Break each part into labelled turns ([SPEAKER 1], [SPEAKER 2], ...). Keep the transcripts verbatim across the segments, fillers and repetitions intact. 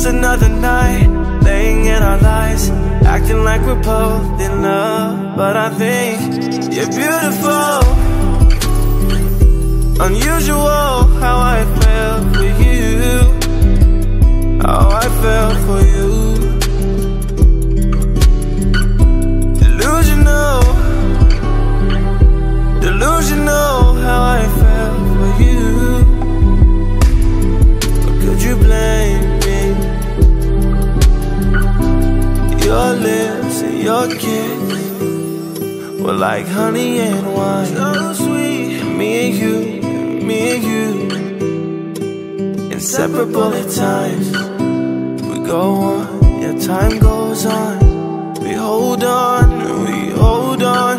[SPEAKER 1] just another night, laying in our lives, acting like we're both in love. But I think you're beautiful. Unusual how I fell for you, how I fell for you. Delusional, delusional how I fell for you. But could you blame me? Your lips and your kiss were like honey and wine, so sweet. Me and you, me and you, inseparable at times. We go on, yeah, time goes on. We hold on, we hold on,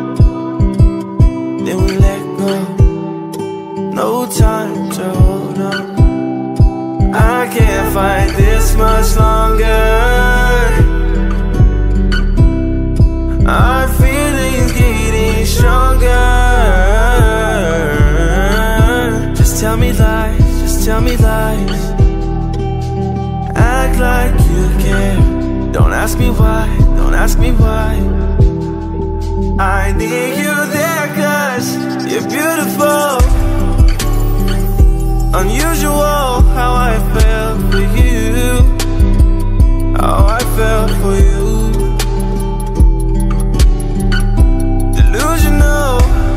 [SPEAKER 1] then we let go. No time to hold on. I can't fight this much longer. Our feelings getting stronger. Just tell me lies, just tell me lies. Act like you care. Don't ask me why, don't ask me why. I need you there cause you're beautiful. Unusual how I fell for you, how I fell for you. Delusional,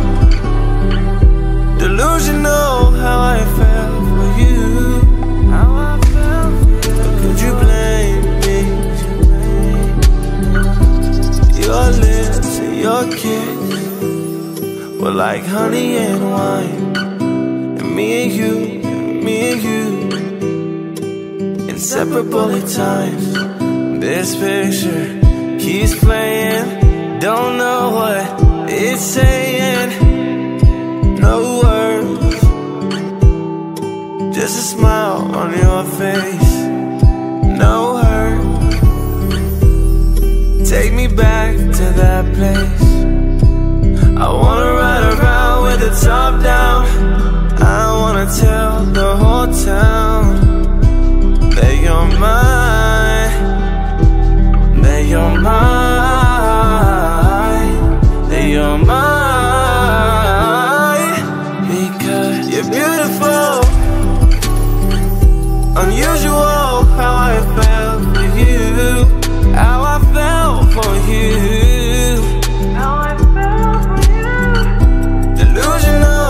[SPEAKER 1] delusional how I fell for you, how I fell for you. But could you blame me? Your lips and your kiss were like honey and wine, and me and you, me and you, inseparable at times. This picture keeps playing, don't know what it's saying. No words, just a smile on your face. No hurt, take me back to that place. I wanna ride around with the top down. I wanna tell the whole town that you're mine, that you're mine, that you're mine. Because you're beautiful. Unusual how I fell for you, how I fell for you, how I fell for you. Delusional,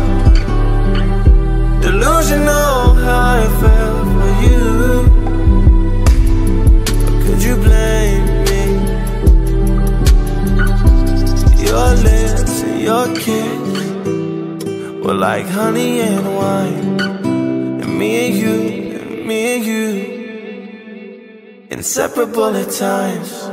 [SPEAKER 1] delusional how I fell for you. But could you blame me? Your lips and your kiss were like honey and wine, and me and you, me and you, inseparable at times.